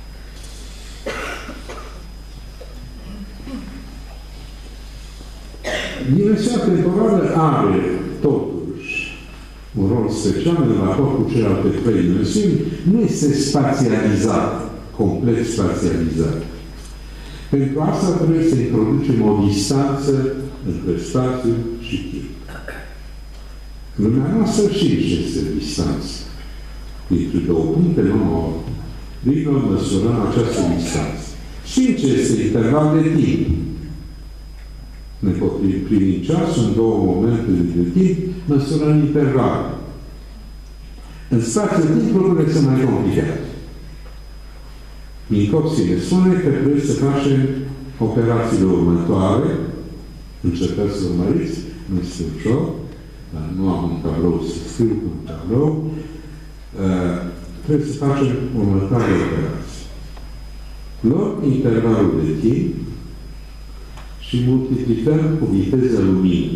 Dimensiunea temporală are, totuși, un rol special în raport cu celelalte trei dimensiuni. Nu este spațializat, complet spațializat. Pentru asta trebuie să introducem o distanță între spațiu și timp. Lumea noastră știe ce este distanță. Dintre două puncte, nu Rigel măsurăm această distanță. Știm ce este interval de timp. Ne potrivim ceasul în două momente de timp, măsurăm interval. În spațiul timp, lucrurile sunt mai complicate. Minkowski ne spune că trebuie să facem operațiile următoare. Încercați să urmăriți, nu este ușor, dar nu am un tablou să scriu un tablou. Uh, trebuie să facem următoare operații. Luăm intervalul de timp și multiplicăm cu viteza luminii.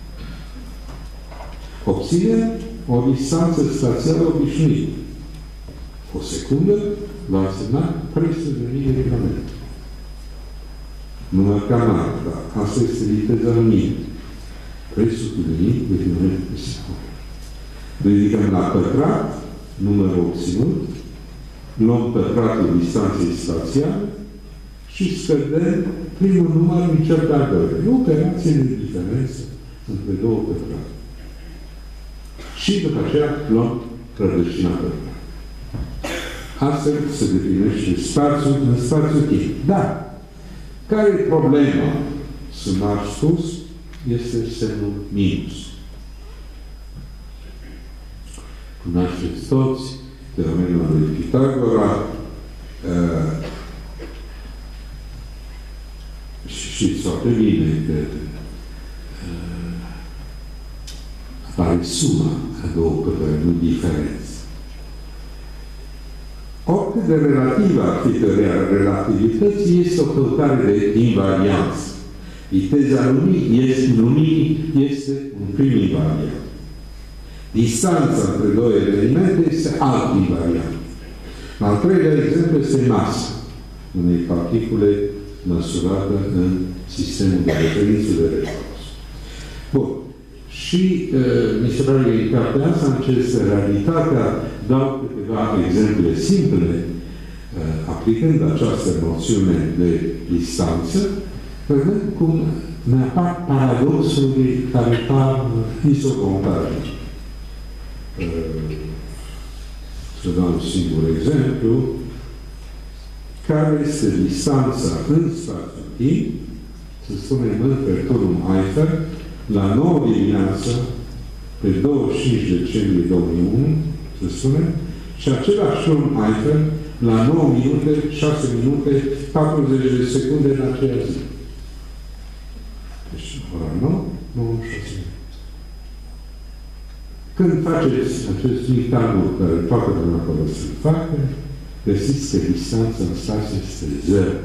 Obținem o distanță spațială obișnuită. O secundă va însemna trei sute de mii de kilometri. Număr cam mare, dar asta este viteza luminii. trei sute de mii de kilometri pe secundă. Ridicăm la pătrat numărul obținut, luăm pătratul distanței spațiale și scădem primul număr în cel de-al doilea. E o operație de diferență între două pătrate. Și după aceea luăm rădăcina pătrată. Astfel se definește spațiul în spațiul-timp. Dar, care e problema? Sunt m-ar spus, este semnul minus. Cunoașteți toți teorema lui Pitagora uh, și știți foarte bine că uh, apare suma a două pătrări, nu diferență. Oricât de relativă ar fi teoria relativității, este o căutare de invarianță. Viteza lumii este, lumii este un prim invariant. Distanța între două evenimente este alt invariant. Al treilea exemplu este masa unei particule măsurată în sistemul de referință de reflux. Bun. Și uh, mi se pare că în cartea asta, în ce este realitatea, dau câteva exemple simple, uh, aplicând această noțiune de distanță, vedem cum ne apar paradoxuri care par isocompare. Uh, să dau un singur exemplu. Care este distanța în spațiu-timp, să spunem, între Turnul Eiffel, la nouă dimineață, pe douăzeci și cinci decembrie două mii unu, să spunem, și același Turn Eiffel, la nouă minute, șase minute, patruzeci de secunde în aceea zi. Deci, ora nouă, nouă, șase minute. Când faceți acest mic calcul care toată lumea acolo să-l facă, găsiți că distanța în spațiu este zero.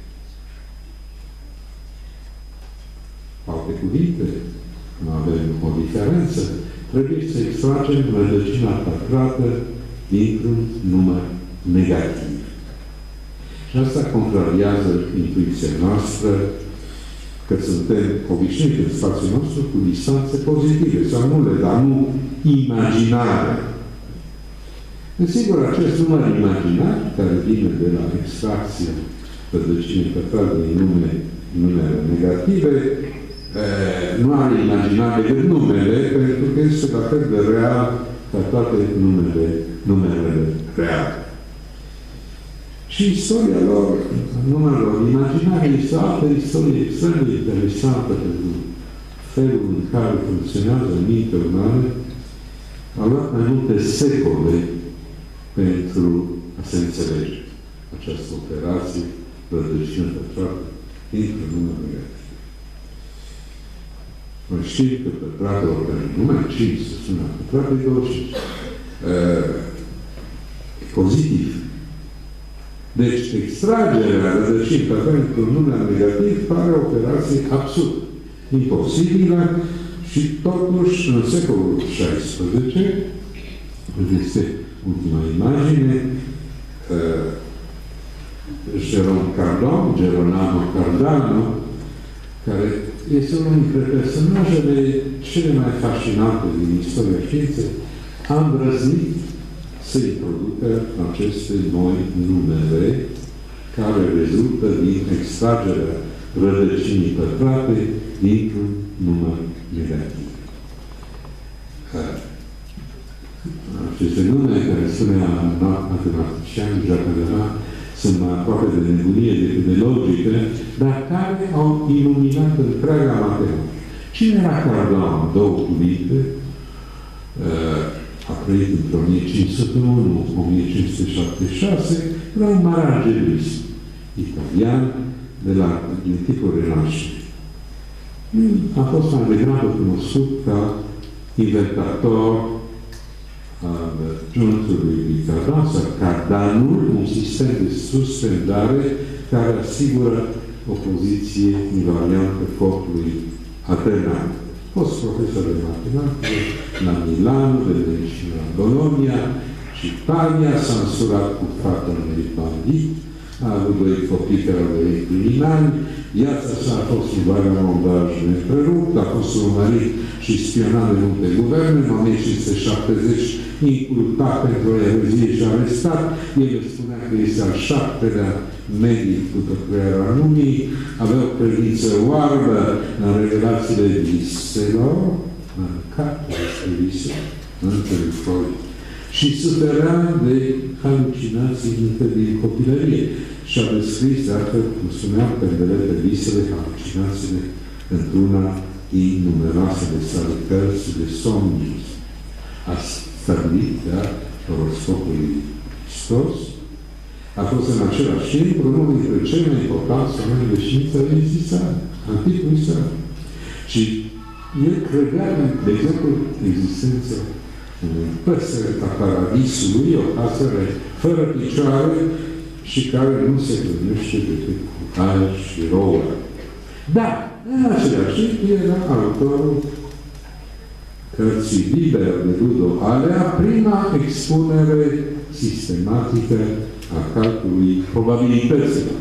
Alte cuvinte, nu avem o diferență, trebuie să extragem rădăcina pătrată dintr-un număr negativ. Și asta contrariază intuiția noastră că suntem obișnuiți în spațiul nostru cu distanțe pozitive sau nule, dar nu imaginare. Desigur, acest număr imaginar, care vine de la extracția rădăcinii pătrate din nume, numere negative, nu are imaginat decât numele, pentru că este la fel de real ca toate numele, numerele reale. Și istoria lor, numelor imaginare, este o altă istorie extrem de interesantă pentru felul în care funcționează mintea umană. A luat mai multe secole pentru a se înțelege această operație rădăcină pătrată dintr-un număr negativ. Noi știm că pătrată oricare numai cinci, să sună pătrată e douăzeci și cinci. Uh, pozitiv. Deci, extragerea rădăcinii pătrate într-un număr negativ pare o operație absurd, imposibilă și totuși în secolul șaisprezece, este ultima imagine, uh, Jerome Cardano, Geronimo Cardano, care este unul dintre personajele cele mai fascinante din istoria științei, a îndrăznit să introducă aceste noi numere care rezultă din extragerea rădăcinii pătrate dintr-un număr negativ. Aceste nume, care spunea matematician Jacques Derrida, sunt mai aproape de nebunie decât de logică, dar care au iluminat întreaga matematică. Cine era Cardano? Două cuvinte. A trăit între o mie cinci sute unu - o mie cinci sute șaptezeci și șase, era un mare argelist italian de la din tipul Renașterii. A fost mai degrabă cunoscut ca inventator al juntului lui Cardano, sau Cardanul, un sistem de suspendare care asigură o poziție invariantă corpului alternat. A fost profesor de matematică la Milano, de și la Bologna și Italia, s-a însurat cu fratele unui bandit, a avut doi copii care au devenit criminali, viața sa a fost un vagabondaj neîntrerupt, a fost urmărit și spionat de multe guverne. În o mie cinci sute șaptezeci inculpat pentru erezie și arestat. El spunea că este al șaptelea medic după crearea lumii, avea o credință oarbă în revelațiile viselor, în cartea despre vise, între Freud, și suferea de halucinații încă din copilărie. Și a descris, de altfel, cum spuneam, pendelete visele, halucinațiile, într-una din numeroasele sale cărți de somnius. A stabilit, da, horoscopul lui Hristos. A fost în același timp unul dintre cei mai importanți oameni de știință existare, anticul Israel. Și el credea, de exemplu, existența păsări a paradisului, o pasăre fără picioare și care nu se gândește decât cu aer și rouă. Dar, în același timp, era autorul cărții Liber de Ludo Alea, prima expunere sistematică a calculului probabilităților.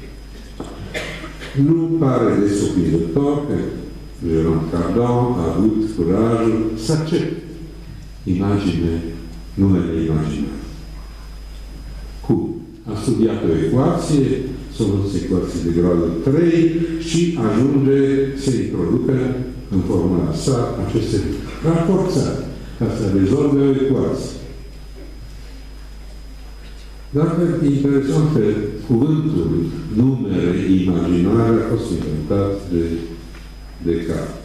Nu pare descoperitor că Jérôme Cardin a avut curajul să accepte imagine, numele imaginare. Cum? A studiat o ecuație, soluție ecuații de gradul trei și ajunge să introducă în formula sa aceste raporțări ca să rezolve o ecuație. Dar e interesant că cuvântul numere imaginare a fost inventat de Descartes.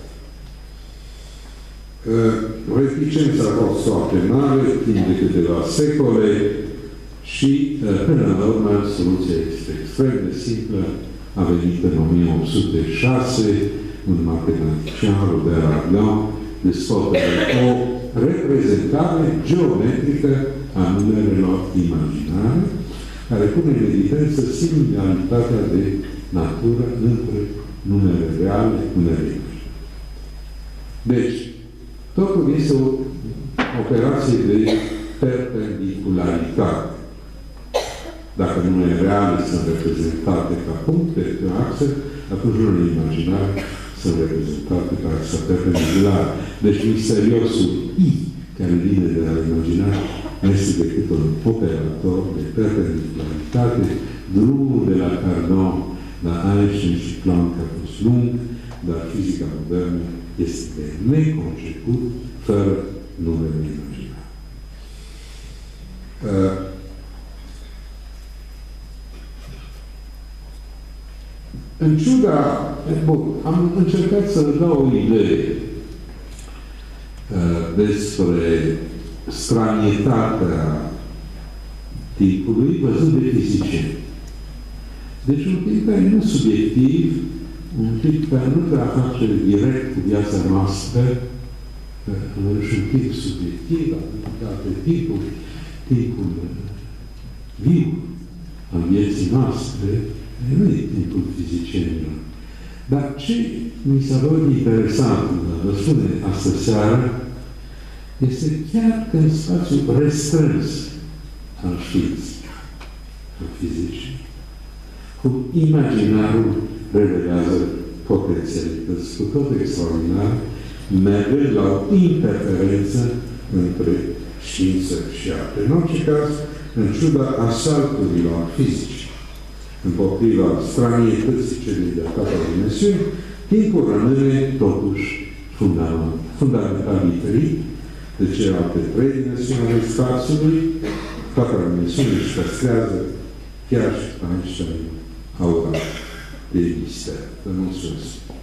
Reticența a fost foarte mare, timp de câteva secole și, până la urmă, soluția este extrem de simplă. A venit în o mie opt sute șase un matematician, Robert Argand, descoperă o reprezentare geometrică a numerelor imaginare, care pune în evidență similaritatea de natură între numere reale, numere imaginare. Deci, totul este o operație de perpendicularitate. Dacă numere reale sunt reprezentate ca puncte pe axe, atunci numere imaginare sunt reprezentate ca axa perpendiculară. Deci misteriosul I, care vine de la imaginare, nu este decât un operator de perpendicularitate. Drumul de la Cardin la Einstein și Planck a fost lung, dar fizica modernă este de neconceput fără numere imaginare. Uh, în ciuda, bun, am încercat să dau o idee uh, despre stranietatea timpului văzut de fizicieni. Deci un tip care nu subiectiv, un tip care nu prea face direct cu viața noastră, și un tip subiectiv, alte tipuri, tipul viu al vieții noastre, nu e timpul fizicienilor. Dar ce mi s-a părut interesant, vă spune astă seară, este chiar că în spațiul restrâns al științei, al fizicii, cum imaginarul revelează potențialități cu tot extraordinar, mergând la o interferență între știință și artă. În orice caz, în ciuda asalturilor fizici, împotriva stranietății celei de-a patra dimensiuni, timpul rămâne totuși fundamental diferit de celelalte trei dimensiuni ale spațiului. Patra dimensiune își păstrează chiar și Einstein aura de mister. Vă mulțumesc!